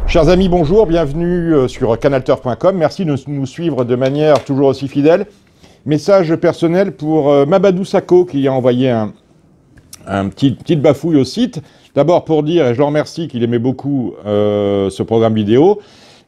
Chers amis, bonjour, bienvenue sur canalturf.com. Merci de nous suivre de manière toujours aussi fidèle. Message personnel pour Mabadou Sako qui a envoyé un petite bafouille au site. D'abord pour dire, et je le remercie, qu'il aimait beaucoup ce programme vidéo,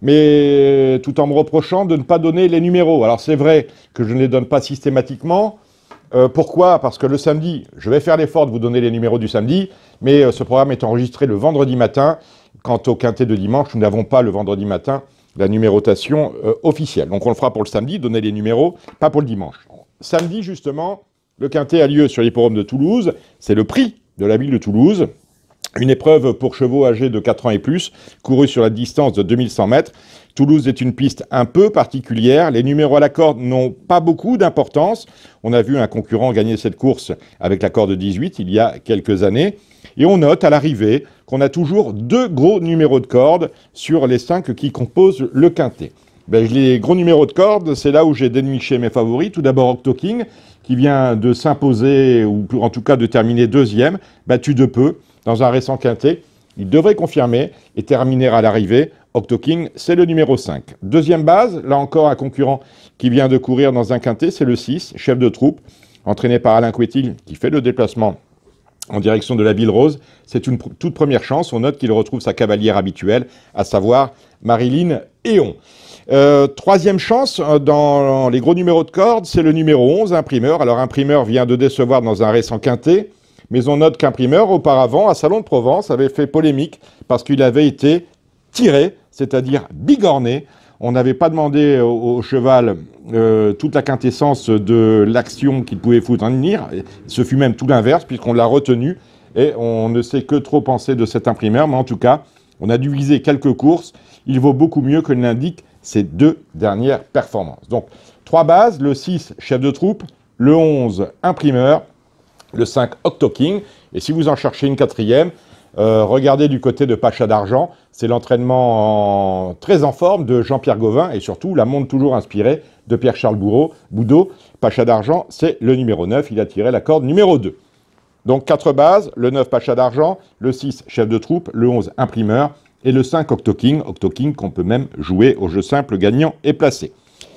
mais tout en me reprochant de ne pas donner les numéros. Alors c'est vrai que je ne les donne pas systématiquement. Pourquoi? Parce que le samedi, je vais faire l'effort de vous donner les numéros du samedi, mais ce programme est enregistré le vendredi matin. Quant au quintet de dimanche, nous n'avons pas le vendredi matin la numérotation officielle. Donc on le fera pour le samedi, donner les numéros, pas pour le dimanche. Samedi, justement, le quintet a lieu sur l'hippodrome de Toulouse. C'est le prix de la ville de Toulouse. Une épreuve pour chevaux âgés de 4 ans et plus, courue sur la distance de 2100 mètres. Toulouse est une piste un peu particulière. Les numéros à la corde n'ont pas beaucoup d'importance. On a vu un concurrent gagner cette course avec la corde 18 il y a quelques années. Et on note à l'arrivée qu'on a toujours 2 gros numéros de corde sur les 5 qui composent le quintet. Les gros numéros de corde, c'est là où j'ai déniché mes favoris. Tout d'abord Octo King, qui vient de s'imposer, ou en tout cas de terminer deuxième, battu de peu dans un récent quintet. Il devrait confirmer et terminer à l'arrivée. Octo King, c'est le numéro 5. Deuxième base, là encore un concurrent qui vient de courir dans un quintet, c'est le 6, chef de troupe, entraîné par Alain Couetil, qui fait le déplacement en direction de la Ville Rose. C'est une toute première chance. On note qu'il retrouve sa cavalière habituelle, à savoir Marilyn Héon. Troisième chance dans les gros numéros de corde, c'est le numéro 11, Imprimeur. Alors Imprimeur vient de décevoir dans un récent quintet, mais on note qu'Imprimeur, auparavant, à Salon de Provence, avait fait polémique parce qu'il avait été tiré, c'est-à-dire bigorné. On n'avait pas demandé au cheval toute la quintessence de l'action qu'il pouvait fournir. Ce fut même tout l'inverse, puisqu'on l'a retenu. Et on ne sait que trop penser de cet Imprimeur. Mais en tout cas, on a dû viser quelques courses. Il vaut beaucoup mieux que l'indiquent ces 2 dernières performances. Donc, 3 bases, le 6, chef de troupe, le 11, Imprimeur, le 5, Octo King. Et si vous en cherchez une 4e, regardez du côté de Pacha d'Argent, c'est l'entraînement très en forme de Jean-Pierre Gauvin et surtout la montre toujours inspirée de Pierre-Charles Boudot. Pacha d'Argent, c'est le numéro 9, il a tiré la corde numéro 2. Donc 4 bases, le 9 Pacha d'Argent, le 6 chef de troupe, le 11 Imprimeur et le 5 Octo King qu'on peut même jouer au jeu simple gagnant et placé.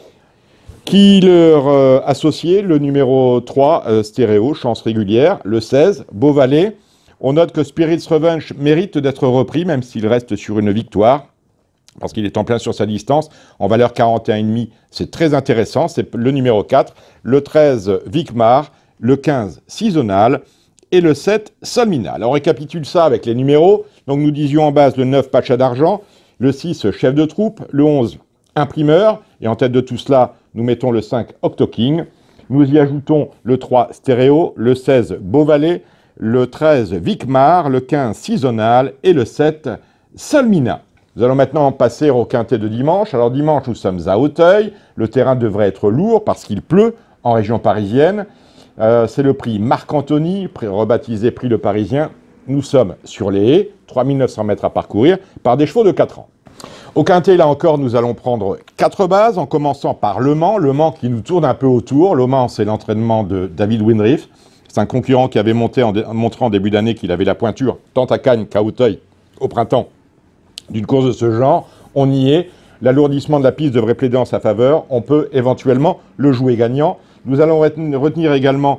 Qui leur associé, le numéro 3 Stéréo, chance régulière, le 16 Beauvalet. On note que Spirit's Revenge mérite d'être repris, même s'il reste sur une victoire, parce qu'il est en plein sur sa distance. En valeur 41,5, c'est très intéressant. C'est le numéro 4, le 13, Vicmar, le 15, Seasonal, et le 7, Salmina. Alors, on récapitule ça avec les numéros. Donc, nous disions en base le 9, Pacha d'Argent, le 6, chef de troupe, le 11, Imprimeur, et en tête de tout cela, nous mettons le 5, Octo King. Nous y ajoutons le 3, Stéréo, le 16, Beauvalet, le 13, Vicmar, le 15, Seasonal et le 7, Salmina. Nous allons maintenant passer au quintet de dimanche. Alors dimanche, nous sommes à Auteuil. Le terrain devrait être lourd parce qu'il pleut en région parisienne. C'est le prix Marc-Anthony, rebaptisé prix Le Parisien. Nous sommes sur les haies, 3900 mètres à parcourir, par des chevaux de 4 ans. Au quintet, là encore, nous allons prendre 4 bases, en commençant par Le Mans. Le Mans qui nous tourne un peu autour. Le Mans, c'est l'entraînement de David Windriff. C'est un concurrent qui avait montré en début d'année qu'il avait la pointure, tant à Cagnes qu'à Auteuil, au printemps, d'une course de ce genre. On y est. L'alourdissement de la piste devrait plaider en sa faveur. On peut éventuellement le jouer gagnant. Nous allons retenir également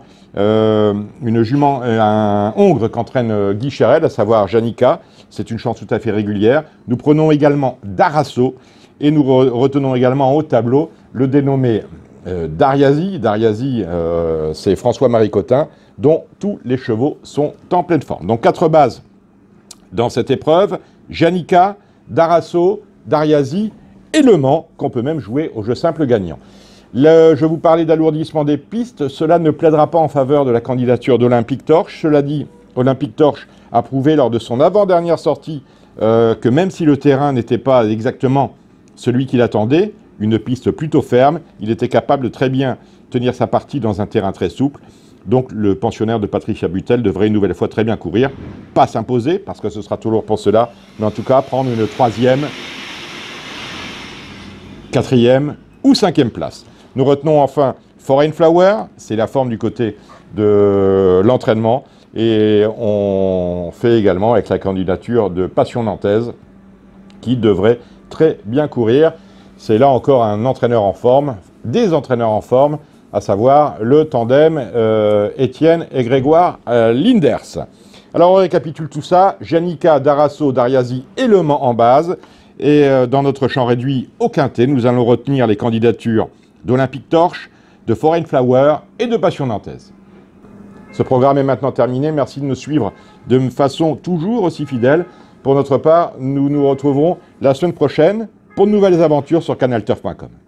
une jument, un hongre qu'entraîne Guy Cherel, à savoir Janica. C'est une chance tout à fait régulière. Nous prenons également Darasso et nous retenons également en haut de tableau le dénommé Dariazi. Dariazi, c'est François-Marie Cotin, dont tous les chevaux sont en pleine forme. Donc 4 bases dans cette épreuve, Janica, Darasso, Dariazi et Le Mans, qu'on peut même jouer au jeu simple gagnant. Je vous parlais d'alourdissement des pistes, cela ne plaidera pas en faveur de la candidature d'Olympique Torche. Cela dit, Olympique Torche a prouvé lors de son avant-dernière sortie que même si le terrain n'était pas exactement celui qu'il attendait, une piste plutôt ferme, il était capable de très bien tenir sa partie dans un terrain très souple. Donc le pensionnaire de Patricia Butel devrait une nouvelle fois très bien courir, pas s'imposer, parce que ce sera toujours pour cela, mais en tout cas prendre une 3e, 4e ou 5e place. Nous retenons enfin Foreign Flower, c'est la forme du côté de l'entraînement, et on fait également avec la candidature de Passion Nantaise, qui devrait très bien courir. C'est là encore un entraîneur en forme, des entraîneurs en forme, à savoir le tandem Étienne et Grégoire Linders. Alors on récapitule tout ça, Janica, Darasso, Darriasi et Le Mans en base. Et dans notre champ réduit au quintet, nous allons retenir les candidatures d'Olympique Torche, de Foreign Flower et de Passion Nantaise. Ce programme est maintenant terminé. Merci de nous suivre de façon toujours aussi fidèle. Pour notre part, nous nous retrouverons la semaine prochaine pour de nouvelles aventures sur canalturf.com.